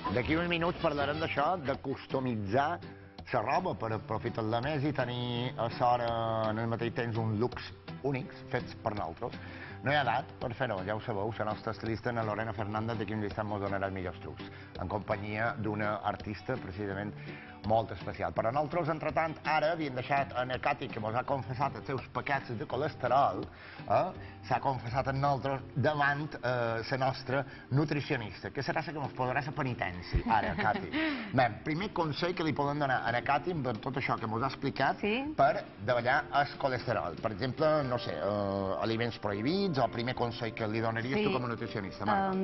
D'aquí uns minuts parlarem d'això, de customitzar la roba per aprofitar-la més i tenir a sobre en el mateix temps uns looks únics fets per nosaltres. No hi ha edat per fer-ho, ja ho sabeu, la nostra estilista, la Lorena Fernández, d'aquí un instant ens donarà els millors trucs, en companyia d'una artista precisament molt especial. Però nosaltres, entretant, ara havíem deixat a Cati, que ens ha confessat els seus pecats de colesterol, s'ha confessat en nosaltres davant la nostra nutricionista, que serà la que ens podrà la penitència, ara, Cati. Bé, primer consell que li podem donar a Cati amb tot això que ens ha explicat per davallar el colesterol. Per exemple, no sé, aliments prohibits, o el primer consell que li donaries tu com a nutricionista,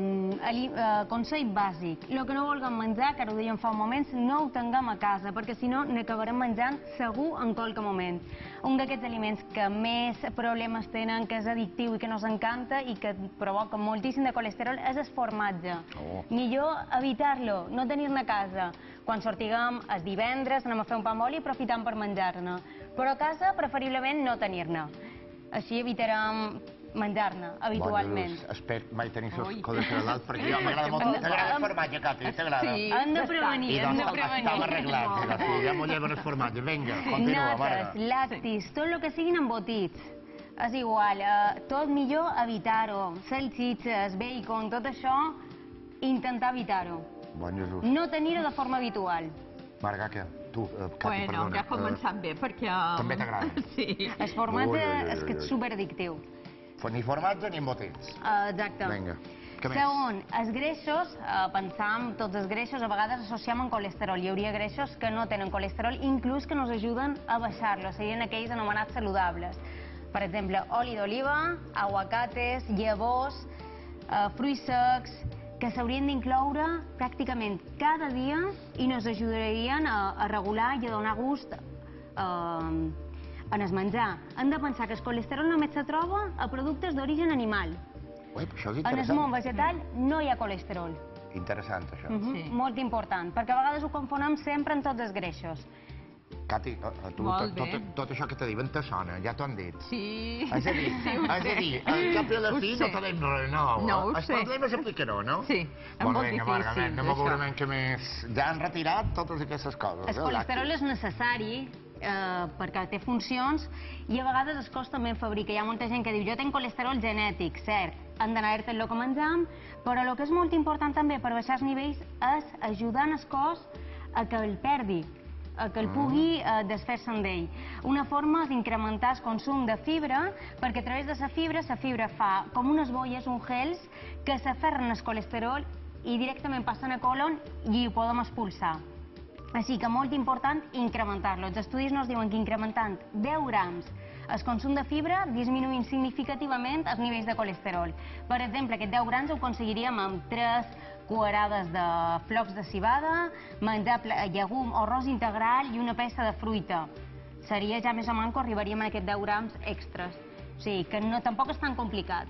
Marta? Consell bàsic. El que no vulguem menjar, que ara ho dèiem fa un moment, no ho tinguem a casa, perquè si no n'acabarem menjant segur en qualque moment. Un d'aquests aliments que més problemes tenen, que és addictiu i que no ens encanta i que provoca moltíssim de colesterol és el formatge. Millor evitar-lo, no tenir-ne a casa. Quan sortiguem el divendres anem a fer un pa amb oli i aprofitem per menjar-ne. Però a casa preferiblement no tenir-ne. Així evitarem menjar-ne, habitualment. Espero mai tenir colesterol alt, perquè jo m'agrada molt. T'agrada el formatge, Cati? T'agrada? Sí, hem de prevenir, hem de prevenir. Estava arreglat, ja m'ho lleven el formatge. Vinga, continua, Marta. Nates, lactis, tot el que siguin embotits. És igual, tot millor evitar-ho. Salsitxes, bacon, tot això, intentar evitar-ho. Bon Jesús. No tenir-ho de forma habitual. Marga, què? Tu, Cati, perdona. Bueno, ja ha començat bé, perquè... També t'agrada? Sí. El formatge és que és superaddictiu. Ni formatge ni embotits. Exacte. Vinga. Segon, els greixos, pensam, tots els greixos a vegades associem amb colesterol. Hi hauria greixos que no tenen colesterol, inclús que ens ajuden a baixar-lo, serien aquells anomenats saludables. Per exemple, oli d'oliva, aguacates, llavors, fruits secs, que s'haurien d'incloure pràcticament cada dia i ens ajudarien a regular i a donar gust en el menjar. Hem de pensar que el colesterol només se troba a productes d'origen animal. En el món vegetal no hi ha colesterol. Interessant, això. Molt important, perquè a vegades ho confonem sempre amb tots els greixos. Cati, a tu tot això que te diuen te sona, ja t'ho han dit. Sí. És a dir, al cap i a la fi no tenim res nou. No ho sé. Els problemes s'aplicaró, no? Sí, és molt difícil. Anem a veure que més... Ja han retirat totes aquestes coses. El colesterol és necessari perquè té funcions i a vegades es costa també en fabricar. Hi ha molta gent que diu, jo tinc colesterol genètic, cert, hem d'anar-te el que menjam, però el que és molt important també per baixar els nivells és ajudar el cos a que el perdi, a que el pugui desfer-se'n d'ell. Una forma és incrementar el consum de fibra, perquè a través de la fibra fa com unes bolles, un gels, que s'aferren al colesterol i directament passen a colon i ho podem expulsar. Així que molt important incrementar-lo. Els estudis ens diuen que incrementant 10 grams el consum de fibra disminuint significativament els nivells de colesterol. Per exemple, aquest 10 grams ho aconseguiríem amb 3 cuarades de flocs de civada, menjar llegum o arròs integral i una peça de fruita. Seria ja més o menys que arribaríem a aquests 10 grams extras. O sigui, que tampoc és tan complicat.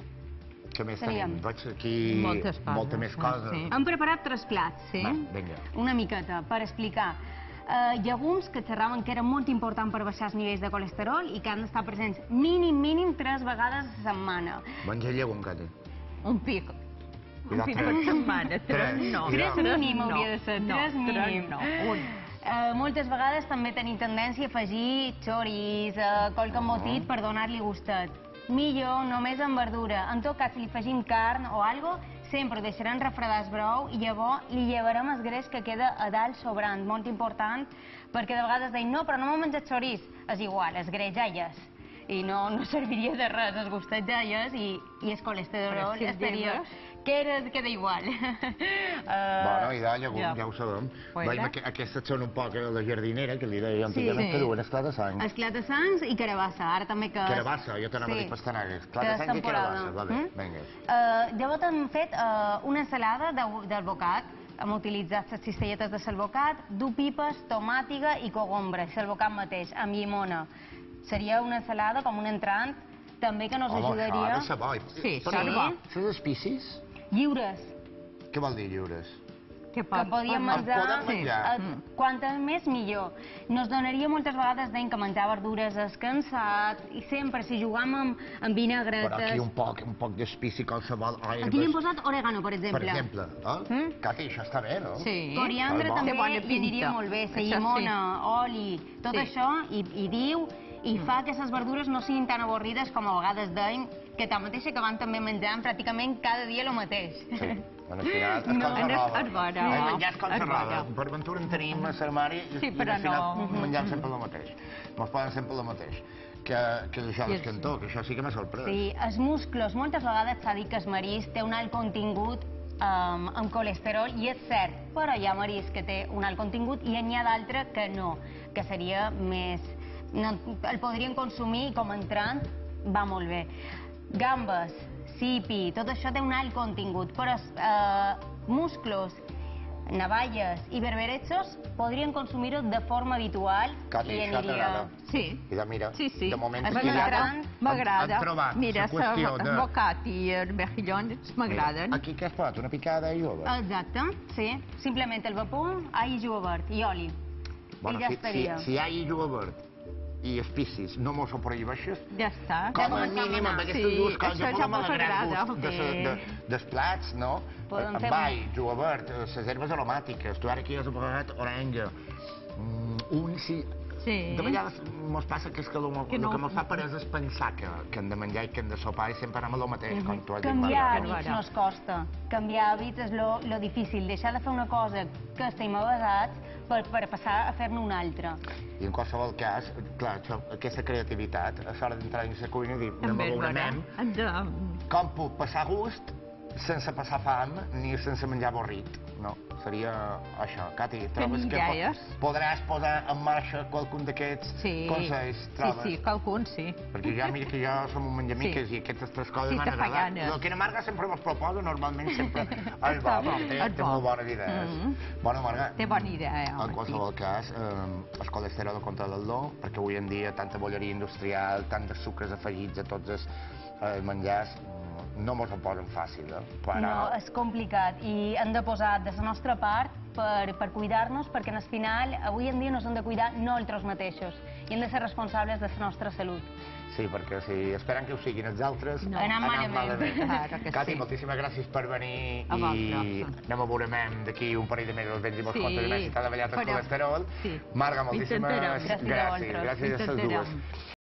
Què més tenim? Veig aquí molta més cosa. Hem preparat 3 plats, una miqueta, per explicar. Llegums que xerraven que era molt important per baixar els nivells de colesterol i que han d'estar presents mínim 3 vegades a la setmana. Menja llegum, Cati? Un pic. Un pic per setmana, 3 no. 3 mínim hauria de ser, 3 mínim. No, un. Moltes vegades també tenim tendència a afegir xoris, qualque embotit per donar-li gustet. Millor, només amb verdura. En tot cas, si li afegim carn o algo, sempre ho deixarem refredar el brou i llavors li llevarem el greix que queda a dalt sobrant. Molt important, perquè de vegades deim, no, però no m'ho menjat xoriç. És igual, el greix ja hi és. I no serviria de res, el gustet ja hi és i el colesterol estaria... Queda igual. Bueno, i de llegum, ja ho sabem. Aquestes són un poc la jardinera, que li deia antigament que duen esclata-sangs. Esclata-sangs i carabassa, ara també que... Carabassa, jo t'anava a dir pastanagues. Esclata-sangs i carabassa, va bé, vinga. Llavors hem fet una ensalada d'alvocat. Hem utilitzat les cistelletes de salvocat, pipes, tomàtiga i cogombra, salvocat mateix, amb llimona. Seria una ensalada com un entrant, també que nos ajudaria... Home, això ha de ser bo. Sí. Les espícies? Lliures. Què vol dir lliures? que podíem menjar, quantes més millor. Nos donaria moltes vegades deien que menjar verdures escansat, i sempre, si jugam amb vinagretes... Però aquí un poc d'espici qualsevol... Aquí li hem posat orégano, per exemple. Per exemple, Cati, això està bé, no? Sí. Coriandre també li aniria molt bé, la llimona, oli, tot això, i diu, i fa que aquestes verdures no siguin tan avorrides com a vegades deim, que tanmateix acabant també menjant pràcticament cada dia el mateix. Sí. Bueno, al final, Escolta-roba. Menjar escolta-roba. Per ventura en tenim a l'armari i al final menjant sempre el mateix. Mos poden sempre el mateix. Que això d'escantó, que això sí que m'ha sorprès. Sí, els musclos, moltes vegades s'ha dit que el marisc té un alt contingut amb colesterol, i és cert, però hi ha marisc que té un alt contingut i n'hi ha d'altre que no, que seria més... el podrien consumir i com a entrant va molt bé. Gambes, sipi, tot això té un alt contingut, però musclos, navalles i berberechos podrien consumir-ho de forma habitual i aniria... Sí. Mira, de moment... M'agrada. Mira, el bocat i el mejillons m'agraden. Aquí què has posat? Una picada i julivert? Exacte, sí. Simplement el vapor, all i julivert i oli. I ja estaria. Si all i julivert i espicis no mos ho prohibeixes, ja està. Com a mínim amb aquestes dues coses podem alegrar el gust dels plats, no? Amb all, julivert, les herbes aromàtiques, tu ara aquí has posat orenga, de vegades mos passa que el que mos fa parès és pensar que hem de menjar i que hem de sopar i sempre anem a lo mateix, com tu has dit. Canviar hàbits no es costa. Canviar hàbits és lo difícil. Deixar de fer una cosa que estem avesats per passar a fer-ne una altra. I en qualsevol cas, clar, aquesta creativitat, a l'hora d'entrar dins la cuina i dir, anem com puc passar gust sense passar fam ni sense menjar avorrit, no? Seria això. Cati, trobes que podràs posar en marxa qualcun d'aquests consells, trobes? Sí, qualcun, sí. Perquè ja, mira que jo som un menjamiques i aquestes tres coses m'han agradat. El que na Marga sempre mos proposa, normalment sempre és bo, perquè té molt bones idees. Bona, Marga. Té bona idea, en qualsevol cas, el colesterol controla-lo, perquè avui en dia tanta bolleria industrial, tant de sucres afegits a tots els menjars, no mos ho posen fàcil, No, és complicat i hem de posar de la nostra part per cuidar-nos, perquè al final, avui en dia, nos hem de cuidar nosaltres mateixos i hem de ser responsables de la nostra salut. Sí, perquè si esperen que ho siguin els altres, anem malament. Cati, moltíssimes gràcies per venir i anem a veure d'aquí un parell de mesos vens i mos contes si t'ha davallat el colesterol. Marga, moltíssimes gràcies. Gràcies a les dues.